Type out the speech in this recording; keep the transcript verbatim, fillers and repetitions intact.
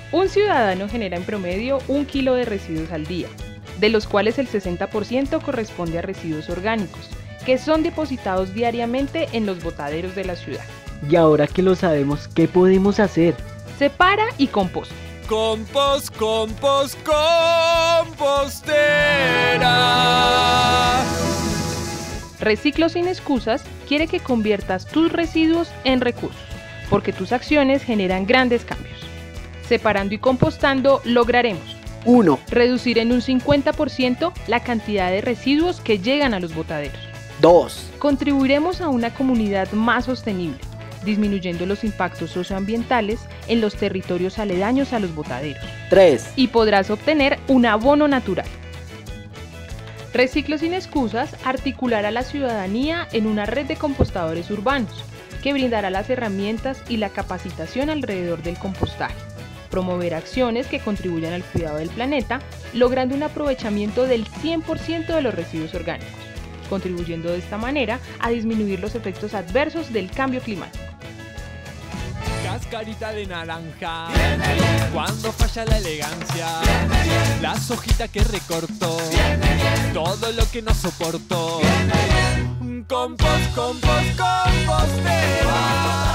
Un ciudadano genera en promedio un kilo de residuos al día, de los cuales el sesenta por ciento corresponde a residuos orgánicos, que son depositados diariamente en los botaderos de la ciudad. Y ahora que lo sabemos, ¿qué podemos hacer? Separa y composta. Compost, compost, compostera. Reciclo sin excusas quiere que conviertas tus residuos en recursos, porque tus acciones generan grandes cambios. Separando y compostando lograremos uno. Reducir en un cincuenta por ciento la cantidad de residuos que llegan a los botaderos. dos. Contribuiremos a una comunidad más sostenible, disminuyendo los impactos socioambientales en los territorios aledaños a los botaderos. tres. Y podrás obtener un abono natural. Reciclo sin excusas articulará a la ciudadanía en una red de compostadores urbanos, que brindará las herramientas y la capacitación alrededor del compostaje. Promover acciones que contribuyan al cuidado del planeta, logrando un aprovechamiento del cien por ciento de los residuos orgánicos, contribuyendo de esta manera a disminuir los efectos adversos del cambio climático. Cascarita de naranja, cuando falla la elegancia, las hojitas que recortó, todo lo que no soportó. Compost, compost, compostera.